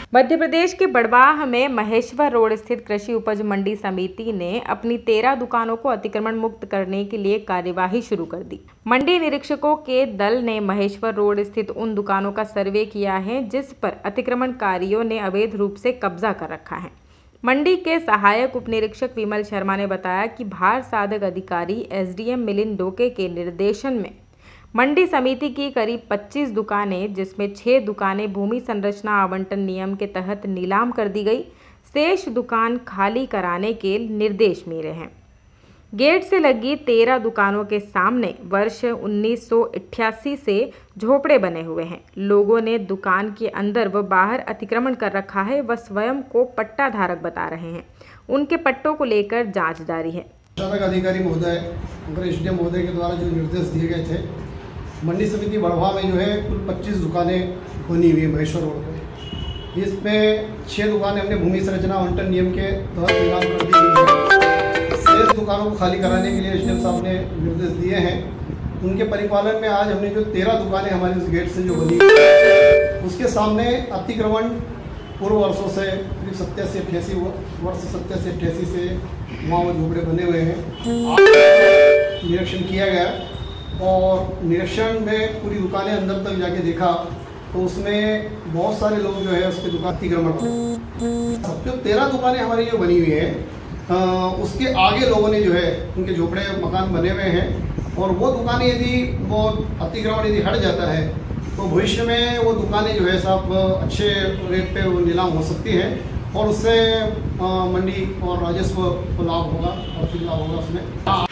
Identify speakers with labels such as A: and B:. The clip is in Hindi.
A: मध्य प्रदेश के बड़वाह में महेश्वर रोड स्थित कृषि उपज मंडी समिति ने अपनी 13 दुकानों को अतिक्रमण मुक्त करने के लिए कार्यवाही शुरू कर दी। मंडी निरीक्षकों के दल ने महेश्वर रोड स्थित उन दुकानों का सर्वे किया है जिस पर अतिक्रमणकारियों ने अवैध रूप से कब्जा कर रखा है। मंडी के सहायक उप निरीक्षक विमल शर्मा ने बताया कि भार साधक अधिकारी एसडीएम मिलिंद डोके के निर्देशन में मंडी समिति की करीब 25 दुकानें, जिसमें 6 दुकानें भूमि संरचना आवंटन नियम के तहत नीलाम कर दी गई, शेष दुकान खाली कराने के निर्देश मिले हैं। गेट से लगी 13 दुकानों के सामने वर्ष 1988 से झोपड़े बने हुए हैं। लोगों ने दुकान के अंदर व बाहर अतिक्रमण कर रखा है। वह स्वयं को पट्टा धारक बता रहे हैं। उनके पट्टों को लेकर जांच जारी है।
B: अधिकारी महोदय एसडीएम महोदय के द्वारा जो निर्देश दिए गए थे, मंडी समिति बड़वाह में जो है कुल 25 दुकानें बनी हुई है महेश्वर रोड पर। इसमें 6 दुकानें हमने भूमि संरचना आवंटन नियम के तहत नीलाम कर दी गई है। शेष दुकानों को खाली कराने के लिए एसडीएम साहब ने निर्देश दिए हैं। उनके परिपालन में आज हमने जो 13 दुकानें हमारे उस गेट से जो बनी उसके सामने अतिक्रमण पूर्व वर्षों से करीब 87-88 वर्ष 87-88 से वहाँ वो झोपड़े बने हुए हैं। निरीक्षण किया गया और निरीक्षण में पूरी दुकानें अंदर तक जाके देखा तो उसमें बहुत सारे लोग जो है उसके दुकान अतिक्रमण सब जो 13 दुकानें हमारी जो बनी हुई हैं उसके आगे लोगों ने जो है उनके झोपड़े मकान बने हुए हैं और वो दुकानें यदि वो अतिक्रमण यदि हट जाता है तो भविष्य में वो दुकानें जो है सब अच्छे रेट पे वो नीलाम हो सकती हैं और उससे मंडी और राजस्व को लाभ होगा और फिर लाभ होगा उसमें।